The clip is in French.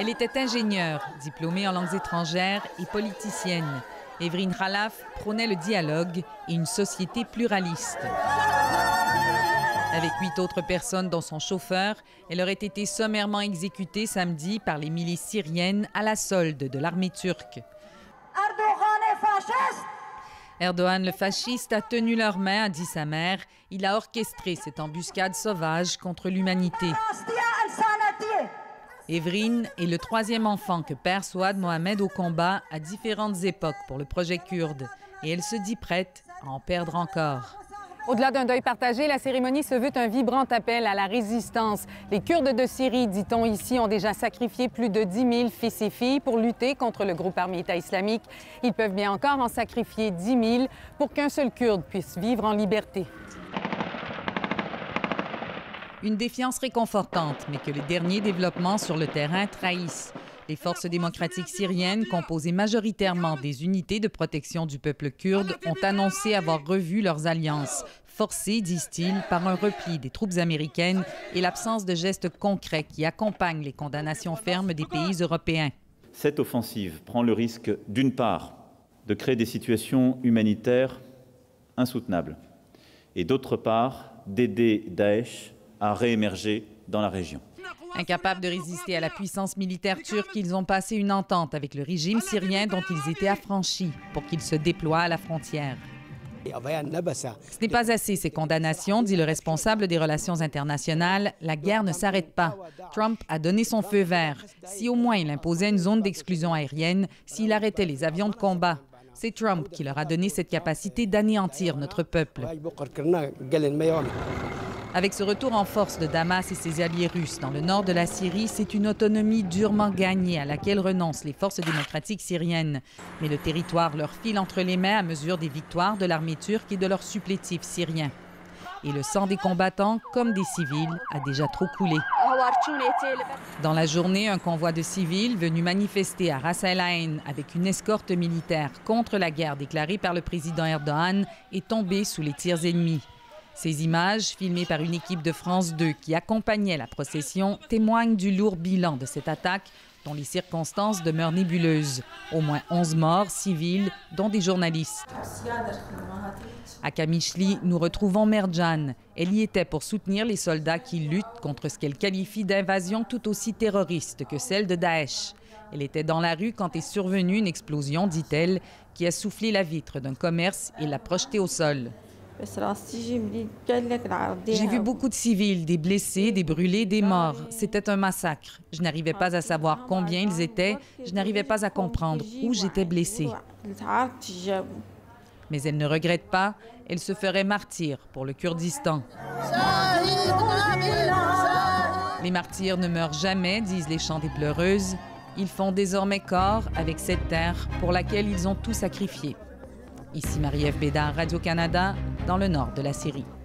Elle était ingénieure, diplômée en langues étrangères et politicienne. Evrin Khalaf prônait le dialogue et une société pluraliste. Avec 8 autres personnes dont son chauffeur, elle aurait été sommairement exécutée samedi par les milices syriennes à la solde de l'armée turque. Erdogan, le fasciste, a tenu leurs mains, a dit sa mère. Il a orchestré cette embuscade sauvage contre l'humanité. Evrin est le 3e enfant que perd Souad Mohamed au combat à différentes époques pour le projet kurde. Et elle se dit prête à en perdre encore. Au-delà d'un deuil partagé, la cérémonie se veut un vibrant appel à la résistance. Les Kurdes de Syrie, dit-on ici, ont déjà sacrifié plus de 10 000 fils et filles pour lutter contre le groupe armé État islamique. Ils peuvent bien encore en sacrifier 10 000 pour qu'un seul Kurde puisse vivre en liberté. Une défiance réconfortante, mais que les derniers développements sur le terrain trahissent. Les forces démocratiques syriennes, composées majoritairement des unités de protection du peuple kurde, ont annoncé avoir revu leurs alliances, forcées, disent-ils, par un repli des troupes américaines et l'absence de gestes concrets qui accompagnent les condamnations fermes des pays européens. Cette offensive prend le risque, d'une part, de créer des situations humanitaires insoutenables et d'autre part, d'aider Daesh à réémerger dans la région. Incapables de résister à la puissance militaire turque, ils ont passé une entente avec le régime syrien dont ils étaient affranchis pour qu'il se déploie à la frontière. Ce n'est pas assez, ces condamnations, dit le responsable des relations internationales. La guerre ne s'arrête pas. Trump a donné son feu vert. Si au moins il imposait une zone d'exclusion aérienne, s'il arrêtait les avions de combat. C'est Trump qui leur a donné cette capacité d'anéantir notre peuple. Avec ce retour en force de Damas et ses alliés russes dans le nord de la Syrie, c'est une autonomie durement gagnée à laquelle renoncent les forces démocratiques syriennes. Mais le territoire leur file entre les mains à mesure des victoires de l'armée turque et de leurs supplétifs syriens. Et le sang des combattants, comme des civils, a déjà trop coulé. Dans la journée, un convoi de civils venu manifester à Ras El Ain avec une escorte militaire contre la guerre déclarée par le président Erdogan est tombé sous les tirs ennemis. Ces images, filmées par une équipe de France 2 qui accompagnait la procession, témoignent du lourd bilan de cette attaque dont les circonstances demeurent nébuleuses. Au moins 11 morts civils, dont des journalistes. À Kamishli, nous retrouvons Merjan. Elle y était pour soutenir les soldats qui luttent contre ce qu'elle qualifie d'invasion tout aussi terroriste que celle de Daesh. Elle était dans la rue quand est survenue une explosion, dit-elle, qui a soufflé la vitre d'un commerce et l'a projetée au sol. J'ai vu beaucoup de civils, des blessés, des brûlés, des morts. C'était un massacre. Je n'arrivais pas à savoir combien ils étaient. Je n'arrivais pas à comprendre où j'étais blessée. Mais elle ne regrette pas. Elle se ferait martyr pour le Kurdistan. Les martyrs ne meurent jamais, disent les chants des pleureuses. Ils font désormais corps avec cette terre pour laquelle ils ont tout sacrifié. Ici Marie-Ève Bédard, Radio-Canada, dans le nord de la Syrie.